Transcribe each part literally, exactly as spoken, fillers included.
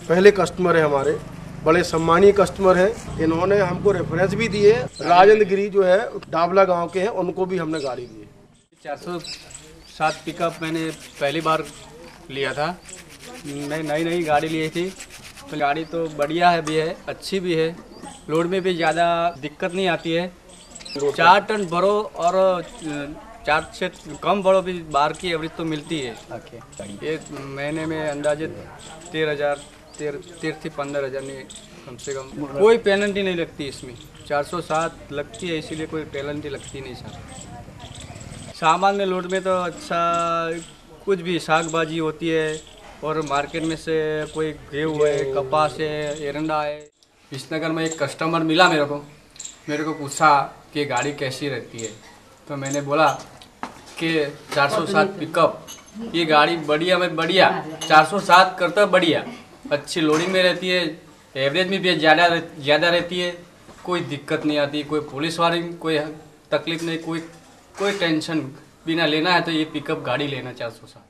पहले कस्टमर है हमारे, बड़े सम्मानीय कस्टमर हैं। इन्होंने हमको रेफरेंस भी दिए। राजेंद्र गिरी जो है डाबला गांव के हैं, उनको भी हमने गाड़ी दी। चार सौ सात पिकअप मैंने पहली बार लिया था। मैं नई नई गाड़ी ली थी, तो गाड़ी तो बढ़िया है भी है, अच्छी भी है। लोड में भी ज़्यादा दिक्कत नहीं आती है। चार टन भरो और चार से कम भरो भी बाहर की एवरेज तो मिलती है। ये महीने में अंदाजे तेरह हज़ार तेरह तेरह से पंद्रह हज़ार नहीं कम से कम। कोई पेनल्टी नहीं लगती इसमें। चार सौ सात लगती है, इसीलिए कोई पेनल्टी लगती नहीं सर। सामान्य लोड में तो अच्छा कुछ भी साग भाजी होती है, और मार्केट में से कोई गेहूँ है, कपास है, एरंडा है। विसनगर में एक कस्टमर मिला मेरे को मेरे को पूछा कि गाड़ी कैसी रहती है, तो मैंने बोला कि चार सौ सात पिकअप ये गाड़ी बढ़िया में बढ़िया, चार सौ सात करता बढ़िया, अच्छी लोडिंग में रहती है, एवरेज में भी ज़्यादा ज़्यादा रहती है, कोई दिक्कत नहीं आती, कोई पुलिस वाली कोई तकलीफ नहीं, कोई कोई टेंशन बिना लेना है तो ये पिकअप गाड़ी लेना चार सौ सात।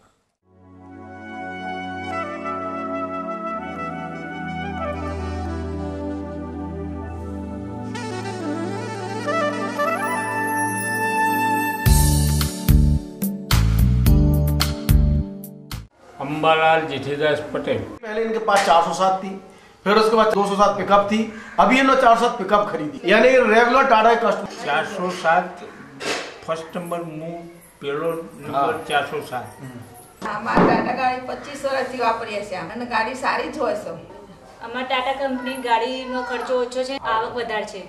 अंबालाल जीठीदास पटेल। पहले इनके पास चार सौ सात थी, फिर उसके बाद दो सौ सात पिकअप थी, अभी इन्होंने चार सौ सात पिकअप खरीदी, यानी रेगुलर टाटा कस्टमर। चार सौ सात फर्स्ट नंबर मुँह पेलो नंबर चार सौ सात। અમારા ટાટા ગાડી પચીસ વર્ષથી વાપરીએ છીએ અને ગાડી સારી જ હોય છે। અમારા ટાટા કંપની ગાડીનો ખર્ચો ઓછો છે, આવક વધારે છે।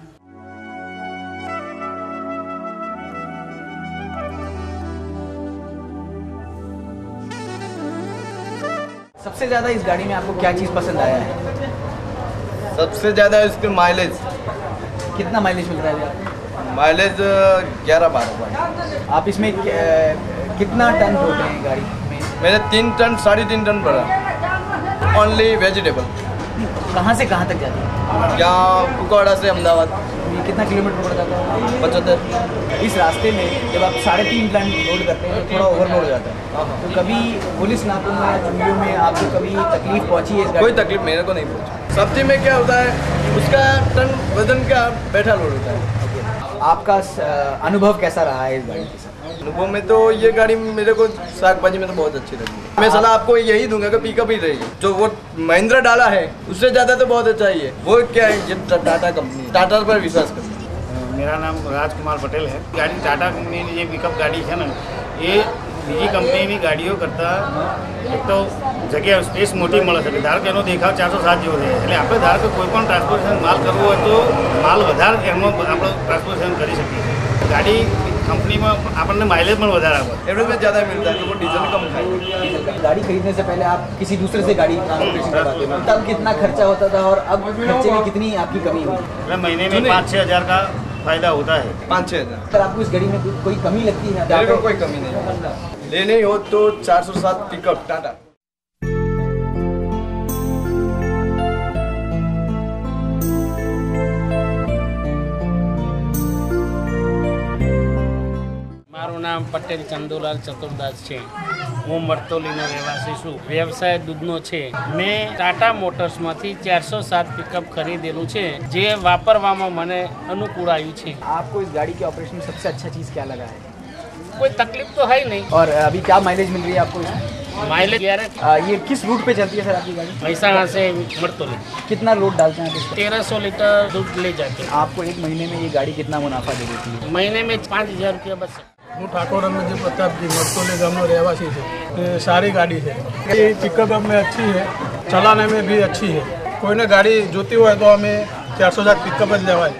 सबसे ज़्यादा इस गाड़ी में आपको क्या चीज़ पसंद आया है? सबसे ज़्यादा इसके माइलेज। कितना माइलेज मिल रहा है आपको? माइलेज ग्यारह बारह। आप इसमें कितना टन ढोते हैं गाड़ी में? मैंने तीन टन साढ़े तीन टन भरा, ओनली वेजिटेबल। कहाँ से कहाँ तक जाती है? यहाँ कुकवाड़ा से अहमदाबाद। ये कितना किलोमीटर पड़ जाता है? पचहत्तर। इस रास्ते में जब आप साढ़े तीन टन लोड करते हैं तो थोड़ा ओवरलोड हो जाता है, तो कभी पुलिस नाकों में या चुंगियों में आपको कभी तकलीफ पहुंची है? कोई तकलीफ मेरे को नहीं पहुंची। सब्जी में क्या होता है, उसका टन वजन का बैठा लोड होता है। आपका अनुभव कैसा रहा है इस गाड़ी के साथ? अनुभव में तो ये गाड़ी मेरे को साग भाजी में तो बहुत अच्छी लगी। मैं सलाह आपको यही दूंगा कि पिकअप ही रहेगी। जो वो महिंद्रा डाला है उससे ज़्यादा तो बहुत अच्छा ही है। वो क्या है, ये टाटा कंपनी, टाटा पर विश्वास करते हैं। मेरा नाम राजकुमार पटेल है। गाड़ी टाटा कंपनी ये पिकअप गाड़ी है ना, ये બીજી કંપનીની ગાડીઓ કરતાં એક તો જગ્યા સ્પેસ મોટી મળે છે। ધારો કે એનો દેખાવ ચારસો સાત જેવો છે, એટલે આપણે ધારો કે કોઈ પણ ટ્રાન્સપોર્ટેશન માલ કરવો હોય તો માલ વધારે એમાં આપણે ટ્રાન્સપોર્ટેશન કરી શકીએ। ગાડી કંપનીમાં આપણને માઇલેજ પણ વધારે આપે, एवरेज में ज़्यादा मिलता है, तो वो डीजल कम खाएगी। गाड़ी खरीदने से पहले आप किसी दूसरे से गाड़ी ट्रांसपोर्टेशन करवाते थे, तब कितना खर्चा होता था और अब खर्चे में कितनी आपकी कमी हुई? એટલે महीने में पाँच छः हज़ार का फ़ायदा होता है। पाँच छः हज़ार। सर आपको इस गाड़ी में कोई कमी लगती है? मेरे को कोई कमी नहीं। लेने हो तो चार सौ सात पिकअप टाटा। મારું નામ પટેલ ચંદુલાલ ચતુરદાસ છે। હું મરતોલીનો રહેવાસી છું। વ્યવસાય દૂધનો છે। મેં ટાટા મોટર્સમાંથી ચારસો સાત પિકઅપ ખરીદેલું છે, જે વાપરવામાં મને અનુકૂળ આવ્યું છે। आपको इस गाड़ी के ऑपरेशन में सबसे अच्छा चीज़ क्या लगा है? कोई तकलीफ तो है ही नहीं। और अभी क्या माइलेज मिल रही है आपको इसमें? माइलेज ग्यारह। ये किस रूट पे चलती है सर आपकी गाड़ी? महसाणा से मरतोली। कितना लोड डालते हैं आप? तेरह सौ लीटर दूध ले जाते हैं। आपको एक महीने में ये गाड़ी कितना मुनाफा दे देती है? महीने में पाँच हज़ार रुपया बच। હું ઠાકોર રમજી પ્રતાપજી મરતોલી ગામનો રહેવાસી છે। ये सारी गाड़ी है, ये पिकअप में अच्छी है, चलाने में भी अच्छी है। कोई ने गाड़ी जोती हो तो हमें चार सौ सात पिकअप જ લેવાય।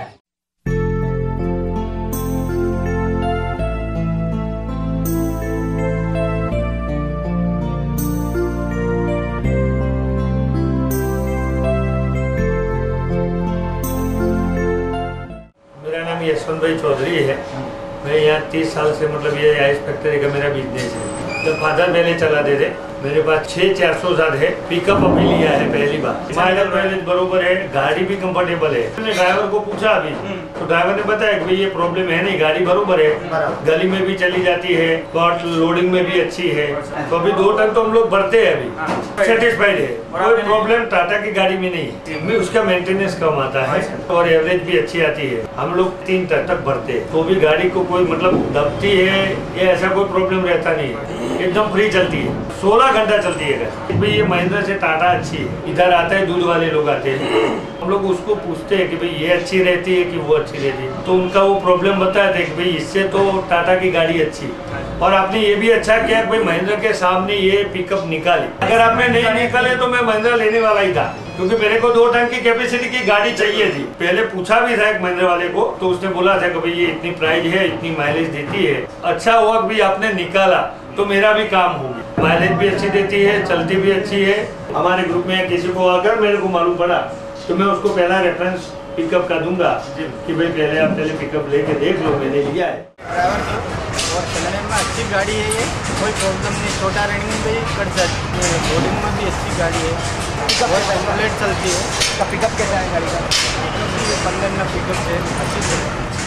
मेरा नाम यशवंत भाई चौधरी है। मैं यहाँ तीस साल से मतलब ये आइस फैक्ट्री का मेरा बिजनेस है। जब फादर पहले चलाते थे मेरे पास छह चार सौ सात है। पिकअप अभी लिया है पहली बार। माइलेज माइलेज बरोबर है, गाड़ी भी कंफर्टेबल है। मैंने ड्राइवर को पूछा अभी तो ड्राइवर ने बताया कि भाई ये प्रॉब्लम है नहीं, गाड़ी बरोबर है, गली में भी चली जाती है, बट लोडिंग में भी अच्छी है। तो अभी दो टन तो हम लोग भरते हैं, अभी सेटिस्फाइड है, कोई प्रॉब्लम टाटा की गाड़ी में नहीं। उसका मेंटेनेंस कम आता है और एवरेज भी अच्छी आती है। हम लोग तीन टन तक भरते हैं तो भी गाड़ी को कोई मतलब दबती है या ऐसा कोई प्रॉब्लम रहता नहीं है, एकदम फ्री चलती है, सोलह घंटा चलती है गाड़ी। भाई ये महिंद्रा से टाटा अच्छी है। इधर आते हैं दूध वाले लोग आते हैं, हम लोग उसको पूछते हैं कि भाई ये अच्छी रहती है कि वो अच्छी रहती है, तो उनका वो प्रॉब्लम बताया था कि भाई इससे तो टाटा की गाड़ी अच्छी है। और आपने ये भी अच्छा किया भाई महिंद्रा के सामने ये पिकअप निकाली। अगर आपने नहीं निकाले तो मैं महिंद्रा लेने वाला ही था, क्योंकि मेरे को दो टन की कैपेसिटी की गाड़ी चाहिए थी। पहले पूछा भी था एक महिंद्रा वाले को, तो उसने बोला था कि भाई ये इतनी प्राइस है, इतनी माइलेज देती है। अच्छा हुआ भी आपने निकाला तो मेरा भी काम हो गया। माइलेज भी अच्छी देती है, चलती भी अच्छी है। हमारे ग्रुप में किसी को अगर मेरे को मालूम पड़ा तो मैं उसको पहला रेफरेंस पिकअप का दूंगा कि भाई पहले आप पहले पिकअप लेके देख लो, मैंने लिया है। और चलने में अच्छी गाड़ी है, ये कोई प्रॉब्लम नहीं, छोटा रनिंग में भी कर सकती है, लोडिंग में भी अच्छी गाड़ी है और कंप्लीट चलती है। इसका पिकअप कैसा है गाड़ी का? पंद्रह में पिकअप है, अच्छी है।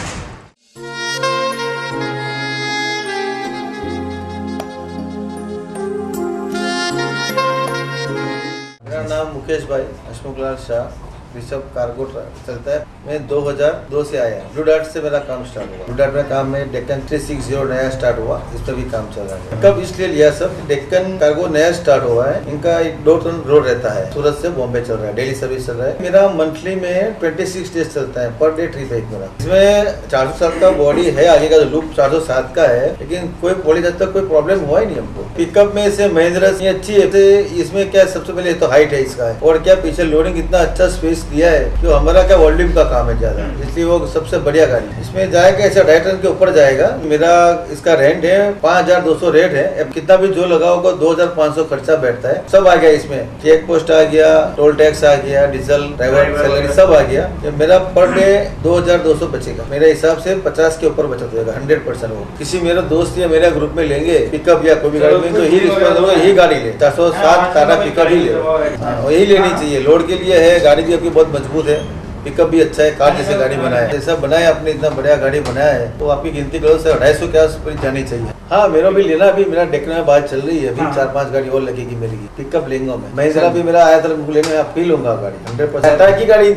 मेरा नाम मुकेश भाई हसमुख लाल शाह, ऋषभ कार्गो चलता है। मैं दो हज़ार दो से आया। ब्लू डार्ट से मेरा काम स्टार्ट हुआ। ब्लू डार्ट में काम में डेक्कन थ्री सिक्स जीरो नया स्टार्ट हुआ, इस पर भी काम चल रहा है। कब इसलिए लिया सब, डेक्कन कार्गो नया स्टार्ट हुआ है, इनका दो टन रोड रहता है, सूरत से बॉम्बे चल रहा है, डेली सर्विस चल रहा है। मेरा मंथली में छब्बीस डेज चलता है, पर डे ट्रिप है मेरा। इसमें चार सौ सात का बॉडी है, आगे का जो लूप चार सौ सात का है, लेकिन कोई पॉलिश तक कोई प्रॉब्लम हुआ ही नहीं हमको। पिकअप में से महिंद्रा से अच्छी है। इसमें क्या सबसे पहले तो हाइट है इसका है, और क्या पीछे लोडिंग इतना अच्छा स्पेस दिया है कि हमारा क्या वॉल्यूम का काम है ज्यादा, इसलिए वो सबसे बढ़िया गाड़ी। इसमें जाएगा ऐसे ढाई टन के ऊपर जाएगा। मेरा इसका रेंट है पाँच हजार दो सौ रेट है। अब कितना भी जो लगा होगा दो हजार पाँच सौ खर्चा बैठता है, सब आ गया इसमें। चेक पोस्ट आ गया, टोल टैक्स आ गया, डीजल ड्राइवर सैलरी सब आ गया। मेरा पर डे दो हजार दो सौ बचेगा। मेरे हिसाब से पचास के ऊपर बचत होगा, हंड्रेड परसेंट हो। किसी मेरे दोस्त या मेरे ग्रुप में लेंगे पिकअप या कोई भी गाड़ी में तो ही यही गाड़ी ले, चार सौ सात टाटा पिकअप ही ले, वही लेनी चाहिए। लोड के लिए है, गाड़ी भी आपकी बहुत मजबूत है, पिकअप भी अच्छा है, कार जैसे गाड़ी बनाया है। ऐसा बनाया आपने, इतना बढ़िया गाड़ी बनाया है, तो आपकी गिनती करो से ढाई सौ के आसपास जानी चाहिए। हाँ, मेरा भी लेना, भी मेरा डेक्कन में बात चल रही है, अभी चार पांच गाड़ी और लगेगी मेरी। पिकअप लेंगे मैं महिंद्रा भी मेरा आया था लेने, आप पी लूंगा गाड़ी हंड्रेड परसेंट टाटा की गाड़ी।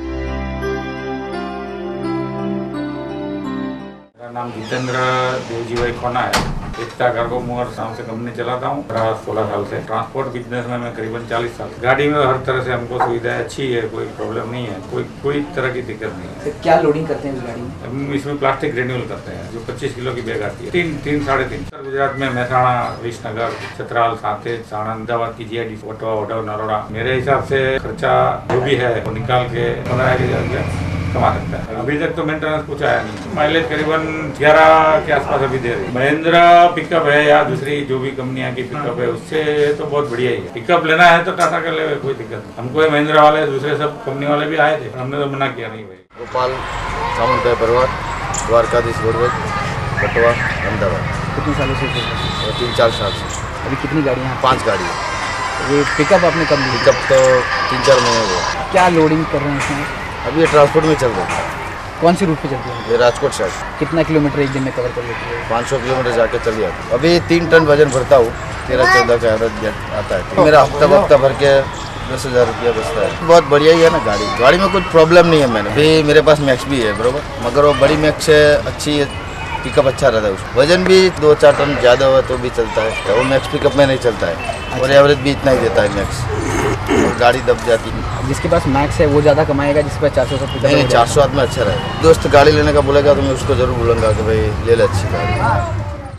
मेरा नाम जितेंद्र देवजी भाई खोना है। एकता कार्गो मूवर्स नाम से कंपनी चलाता हूँ सोलह साल से। ट्रांसपोर्ट बिजनेस में मैं करीबन चालीस साल। गाड़ी में हर तरह से हमको सुविधा अच्छी है, कोई प्रॉब्लम नहीं है, कोई कोई तरह की दिक्कत नहीं है। तो क्या लोडिंग करते हैं इस गाड़ी में? हम इसमें प्लास्टिक रेन्यूअल करते हैं, जो पच्चीस किलो की बैग आती है, तीन तीन साढ़े तीन। उत्तर गुजरात में महसाणा, विसनगर, छतराल, सातेज, साणंद, अहमदाबाद की जीआईडी, वटवा, वडोदरा, नरोड़ा। मेरे हिसाब से खर्चा जो भी है वो निकाल के पंद्रह हजार रुपया कमा सकता है। अभी तक तो मेंटेनेंस कुछ आया नहीं। माइलेज करीबन ग्यारह के आसपास अभी दे रही। महिंद्रा पिकअप है या दूसरी जो भी कंपनियां की पिकअप है, उससे तो बहुत बढ़िया ही है। पिकअप लेना है तो टाटा का ले, कोई दिक्कत नहीं। हमको महिंद्रा वाले दूसरे सब कंपनी वाले भी आए थे, हमने तो मना किया नहीं भाई। गोपाल सामंत परिवार, द्वारकाधीश रोडवेज, बटवा, अहमदाबाद। कितने सालों से? तीन चार साल से। अभी कितनी गाड़ियाँ हैं? पाँच गाड़ी है। ये पिकअप आपने कब ली? पिकअप तो तीन चार महीने हुए। क्या लोडिंग कर रहे हैं इसमें? अभी ये ट्रांसपोर्ट में चल रहा है। कौन सी रूट पे चलती है? ये राजकोट साइड। कितना किलोमीटर एक दिन में कवर कर लेती है? पाँच सौ किलोमीटर जाके चल जाती। अभी तीन टन वजन भरता हूँ, तेरह चौदह का एवरेज आता है। तो मेरा हफ्ता हफ्ता भर के दस हजार रुपया बचता है। बहुत बढ़िया ही है ना गाड़ी। गाड़ी में कुछ प्रॉब्लम नहीं है। मैंने भी मेरे पास मैक्स भी है बरोबर, मगर वो बड़ी मैक्स है, अच्छी है, पिकअप अच्छा रहता है। उसका वजन भी दो चार टन ज़्यादा हुआ तो भी चलता है, तो वो मैक्स पिकअप में नहीं चलता है। और एवरेज भी इतना ही देता है मैक्स, और गाड़ी दब जाती है। जिसके पास मैक्स है वो ज़्यादा कमाएगा, जिसके पास चार सौ सात नहीं, चार सौ आदमी अच्छा रहेगा। दोस्त गाड़ी लेने का बोलेगा तो मैं उसको जरूर बोलूँगा कि भाई ले ले अच्छी गाड़ी।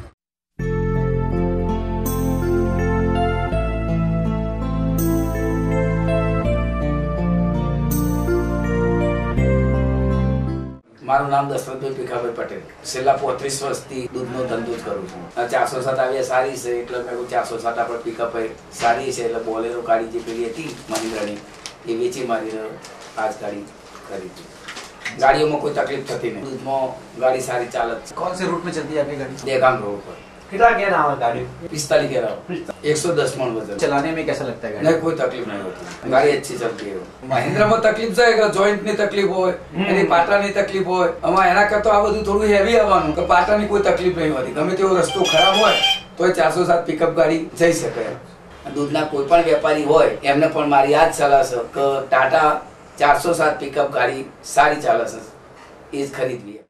મારું નામ દશરથભાઈ ભીખાભાઈ પટેલ, છેલ્લા પોત્રીસ વર્ષથી દૂધનો ધંધો જ કરું છું। ચારસો સાત આવી સારી છે એટલે મેં કહું ચારસો સાત આપણે પિકઅપ સારી છે એટલે બોલેરો ગાડી જે પેલી હતી મહિન્દ્રાની એ વેચી મારી આ જ ગાડી કરી હતી। ગાડીઓમાં કોઈ તકલીફ થતી નહીં, દૂધમાં ગાડી સારી ચાલે છે। कौन से रूट में चलती है आपकी गाड़ी? देगाम रोड पर। कितना कहना है गाड़ी? पिस्तालीस कह रहा हूँ, एक सौ दस मन वजन। चलाने में कैसा लगता है गाड़ी? नहीं, कोई तकलीफ नहीं होती, गाड़ी अच्छी चलती है। महिंद्रा में तकलीफ है, जॉइंट ની તકલીફ હોય, એની પાટાની તકલીફ હોય, આમાં એના કરતા આ બધું થોડું હેવી આવવાનું, કે પાટાની કોઈ તકલીફ નહીં હોતી, ગમે તેવો રસ્તો ખરાબ હોય તો ચારસો સાત પિકઅપ ગાડી જઈ શકે। દૂધના કોઈ પણ વેપારી હોય એમને પણ મારી આ જ સલાહ છે કે ટાટા ચારસો સાત પિકઅપ ગાડી સારી ચાલે છે, એ જ ખરીદવી।